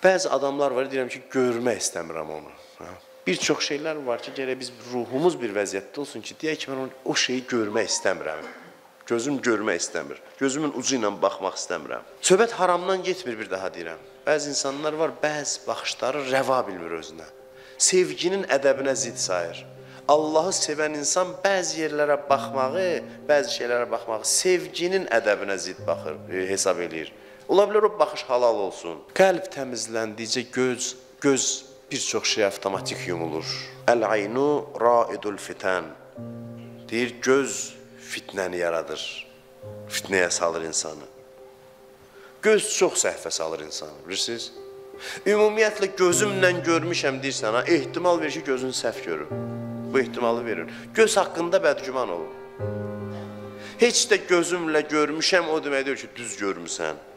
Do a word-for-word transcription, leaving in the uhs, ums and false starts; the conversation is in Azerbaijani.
Bəzi adamlar var, deyirəm ki, görmək istəmirəm onu. Bir çox şeylər var ki, gərək biz ruhumuz bir vəziyyətdə olsun ki, deyək ki, mən o şeyi görmək istəmirəm. Gözüm görmək istəmir. Gözümün ucu ilə baxmaq istəmirəm. Söhbət haramdan getmir, bir daha deyirəm. Bəzi insanlar var, bəzi baxışları rəva bilmir özünə. Sevginin ədəbinə zid sayır. Allahı sevən insan bəzi yerlərə baxmağı, bəzi şeylərə baxmağı sevginin ədəbinə zid baxır, hesab eləyir. Ola bilər o baxış halal olsun. Qəlb təmizləndikcə göz, göz bir çox şey avtomatik yumulur. Əl-aynu raidul fitən. Deyir, göz fitnəni yaradır. Fitnəyə salır insanı. Göz çox səhvə salır insanı, bilirsiniz? Ümumiyyətlə, gözümlə görmüşəm deyirsən, ha, ehtimal verir ki, gözün səhv görür. Bu ehtimalı verir. Göz haqqında bədgüman olun. Heç də gözümlə görmüşəm, o deməkdir ki, düz görmüsən.